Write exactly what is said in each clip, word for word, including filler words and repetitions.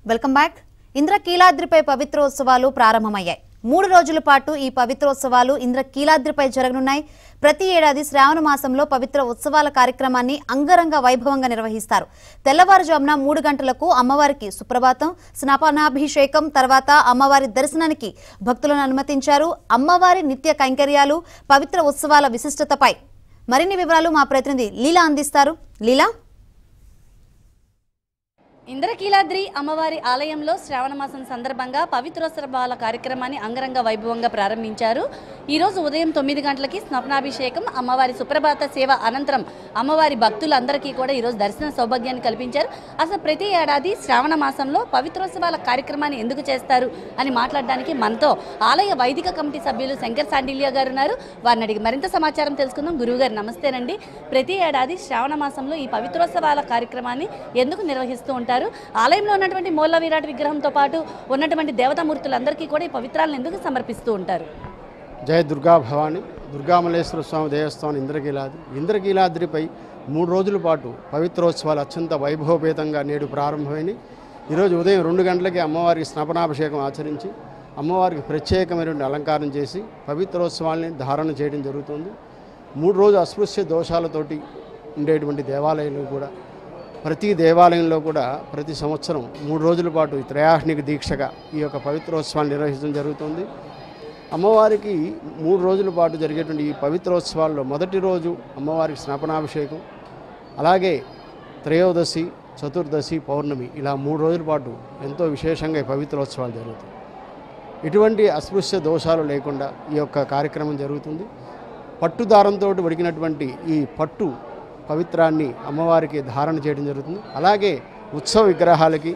Welcome back. ఇంద్రకీలాద్రిపై పవిత్రోత్సవాలు ప్రారంభమయ్యాయి. మూడు రోజుల పాటు ఈ పవిత్రోత్సవాలు ఇంద్రకీలాద్రిపై జరగనున్నాయి. ప్రతి ఏడాది శ్రావణ మాసంలో పవిత్ర ఉత్సవాల కార్యక్రమాన్ని అంగరంగ వైభవంగా నిర్వహిస్తారు. తెల్లవారుజామున మూడు గంటలకు అమ్మవారికి సుప్రభాతం, స్నాపనాభిషేకం తర్వాత అమ్మవారి దర్శనానికి భక్తులను అనుమతించారు. అమ్మవారి నిత్య కైంకర్యాలు, పవిత్ర ఉత్సవాల విశిష్టతపై మరిన్ని వివరాలు మా ప్రతినిధి లీలా అందిస్తారు. లీలా, ఇంద్రకీలాద్రి అమ్మవారి ఆలయంలో శ్రావణ మాసం సందర్భంగా పవిత్రోత్సవాల కార్యక్రమాన్ని అంగరంగ వైభవంగా ప్రారంభించారు. ఈరోజు ఉదయం తొమ్మిది గంటలకి స్నాపనాభిషేకం, అమ్మవారి సుప్రభాత సేవ అనంతరం అమ్మవారి భక్తులందరికీ కూడా ఈరోజు దర్శన సౌభాగ్యాన్ని కల్పించారు. అసలు ప్రతి ఏడాది శ్రావణ మాసంలో పవిత్రోత్సవాల కార్యక్రమాన్ని ఎందుకు చేస్తారు అని మాట్లాడడానికి మనతో ఆలయ వైదిక కమిటీ సభ్యులు శంకర్ సాండిల్య గారు ఉన్నారు. వారిని అడిగి మరింత సమాచారం తెలుసుకుందాం. గురువు గారు నమస్తేనండి. ప్రతి ఏడాది శ్రావణ మాసంలో ఈ పవిత్రోత్సవాల కార్యక్రమాన్ని ఎందుకు నిర్వహిస్తూ ఉంటారు? ఆలయంలో ఉన్నటువంటి మూల విరాట్ విగ్రహంతో పాటు ఉన్నటువంటి దేవతామూర్తులందరికీ కూడా ఈ పవిత్రాలను ఎందుకు సమర్పిస్తూ ఉంటారు? జయ దుర్గా భవాని. దుర్గామల్లేశ్వర స్వామి దేవస్థానం ఇంద్రకీలాద్రి ఇంద్రకీలాద్రిపై మూడు రోజుల పాటు పవిత్రోత్సవాలు అత్యంత వైభవపేతంగా నేడు ప్రారంభమైనవి. ఈరోజు ఉదయం రెండు గంటలకి అమ్మవారికి స్నాపనాభిషేకం ఆచరించి అమ్మవారికి ప్రత్యేకమైనటువంటి అలంకారం చేసి పవిత్రోత్సవాల్ని ధారణ చేయడం జరుగుతుంది. మూడు రోజులు అస్పృశ్య దోషాలతోటి ఉండేటువంటి దేవాలయాలు కూడా ప్రతి దేవాలయంలో కూడా ప్రతి సంవత్సరం మూడు రోజుల పాటు త్రయాహ్నిక దీక్షగా ఈ యొక్క పవిత్రోత్సవాన్ని నిర్వహించడం జరుగుతుంది. అమ్మవారికి మూడు రోజుల పాటు జరిగేటువంటి ఈ పవిత్రోత్సవాల్లో మొదటి రోజు అమ్మవారికి స్నాపనాభిషేకం, అలాగే త్రయోదశి, చతుర్దశి, పౌర్ణమి ఇలా మూడు రోజుల పాటు ఎంతో విశేషంగా ఈ పవిత్రోత్సవాలు జరుగుతాయి. ఇటువంటి అస్పృశ్య దోషాలు లేకుండా ఈ యొక్క కార్యక్రమం జరుగుతుంది. పట్టుదారంతో వడికినటువంటి ఈ పట్టు పవిత్రాన్ని అమ్మవారికి ధారణ చేయడం జరుగుతుంది. అలాగే ఉత్సవ విగ్రహాలకి,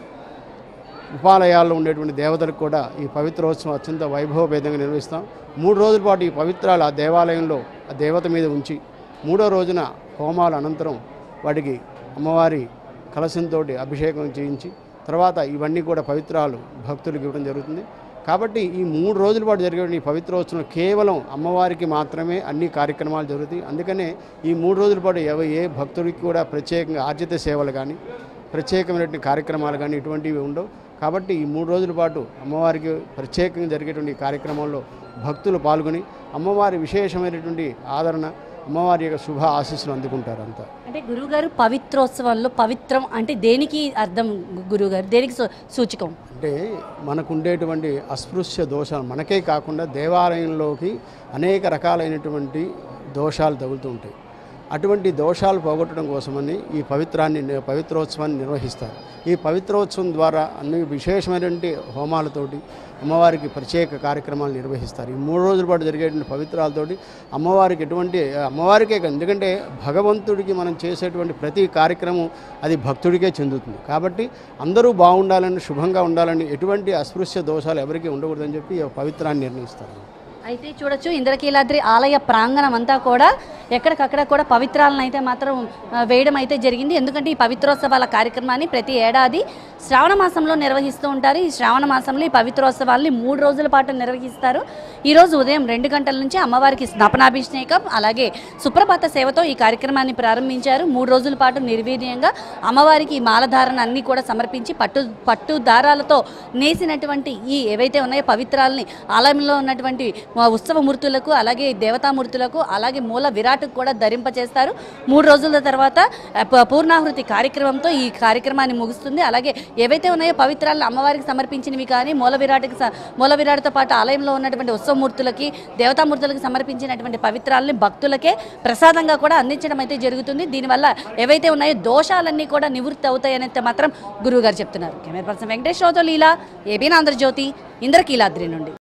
ఉపాలయాల్లో ఉండేటువంటి దేవతలకు కూడా ఈ పవిత్రోత్సవం అత్యంత వైభవపేతంగా నిర్వహిస్తాం. మూడు రోజుల పాటు ఈ పవిత్రాలు ఆ దేవాలయంలో ఆ దేవత మీద ఉంచి మూడో రోజున హోమాల అనంతరం వాటికి అమ్మవారి కలశంతో అభిషేకం చేయించి తర్వాత ఇవన్నీ కూడా పవిత్రాలు భక్తులకు ఇవ్వడం జరుగుతుంది. కాబట్టి ఈ మూడు రోజుల పాటు జరిగే ఈ పవిత్రోత్సవం కేవలం అమ్మవారికి మాత్రమే అన్ని కార్యక్రమాలు జరుగుతాయి. అందుకనే ఈ మూడు రోజుల పాటు ఎవ ఏ భక్తుడికి కూడా ప్రత్యేకంగా ఆర్జిత సేవలు కానీ ప్రత్యేకమైనటువంటి కార్యక్రమాలు కానీ ఇటువంటివి ఉండవు. కాబట్టి ఈ మూడు రోజుల పాటు అమ్మవారికి ప్రత్యేకంగా జరిగేటువంటి కార్యక్రమంలో భక్తులు పాల్గొని అమ్మవారి విశేషమైనటువంటి ఆదరణ, అమ్మవారి యొక్క శుభ ఆశీస్సులు అందుకుంటారు. అంతా అంటే గురువుగారు పవిత్రోత్సవాల్లో పవిత్రం అంటే దేనికి అర్థం గురువుగారు? దేనికి సూచకం? అంటే మనకు ఉండేటువంటి అస్పృశ్య దోషాలు మనకే కాకుండా దేవాలయంలోకి అనేక రకాలైనటువంటి దోషాలు తగులుతూ ఉంటాయి. అటువంటి దోషాలు పోగొట్టడం కోసమని ఈ పవిత్రాన్ని పవిత్రోత్సవాన్ని నిర్వహిస్తారు. ఈ పవిత్రోత్సవం ద్వారా అన్ని విశేషమైనటువంటి హోమాలతోటి అమ్మవారికి ప్రత్యేక కార్యక్రమాలు నిర్వహిస్తారు. ఈ మూడు రోజుల పాటు జరిగేటువంటి పవిత్రాలతోటి అమ్మవారికి ఎటువంటి అమ్మవారికే కాదు, ఎందుకంటే భగవంతుడికి మనం చేసేటువంటి ప్రతి కార్యక్రమం అది భక్తుడికే చెందుతుంది. కాబట్టి అందరూ బాగుండాలని, శుభంగా ఉండాలని, ఎటువంటి అస్పృశ్య దోషాలు ఎవరికీ ఉండకూడదని చెప్పి ఈ పవిత్రాన్ని నిర్ణయిస్తారు. అయితే చూడొచ్చు, ఇంద్రకీలాద్రి ఆలయ ప్రాంగణం అంతా కూడా ఎక్కడికక్కడ కూడా పవిత్రాలను అయితే మాత్రం వేయడం అయితే జరిగింది. ఎందుకంటే ఈ పవిత్రోత్సవాల కార్యక్రమాన్ని ప్రతి ఏడాది శ్రావణ మాసంలో నిర్వహిస్తూ ఉంటారు. ఈ శ్రావణ మాసంలో ఈ పవిత్రోత్సవాల్ని మూడు రోజుల పాటు నిర్వహిస్తారు. ఈరోజు ఉదయం రెండు గంటల నుంచి అమ్మవారికి స్నాపనాభిషేకం, అలాగే సుప్రభాత సేవతో ఈ కార్యక్రమాన్ని ప్రారంభించారు. మూడు రోజుల పాటు నిర్వీర్యంగా అమ్మవారికి ఈ మాలధారణ అన్నీ కూడా సమర్పించి పట్టు పట్టు దారాలతో నేసినటువంటి ఈ ఏవైతే ఉన్నాయో పవిత్రాలని ఆలయంలో ఉన్నటువంటి ఉత్సవమూర్తులకు, అలాగే దేవతామూర్తులకు, అలాగే మూల విరాట్కు కూడా ధరింపచేస్తారు. మూడు రోజుల తర్వాత పూర్ణాహృతి కార్యక్రమంతో ఈ కార్యక్రమాన్ని ముగుస్తుంది. అలాగే ఏవైతే ఉన్నాయో పవిత్రాలను అమ్మవారికి సమర్పించినవి కానీ మూల విరాట్కి మూల విరాట్తో పాటు ఆలయంలో ఉన్నటువంటి ఉత్సవమూర్తులకి, దేవతామూర్తులకి సమర్పించినటువంటి పవిత్రాలని భక్తులకే ప్రసాదంగా కూడా అందించడం అయితే జరుగుతుంది. దీనివల్ల ఏవైతే ఉన్నాయో దోషాలన్నీ కూడా నివృత్తి అవుతాయని మాత్రం గురువు గారు చెప్తున్నారు. కెమెరా పర్సన్ వెంకటేష్ రావుతో లీలా, ఏబీఎన్ ఆంధ్రజ్యోతి, ఇంద్రకీలాద్రి నుండి.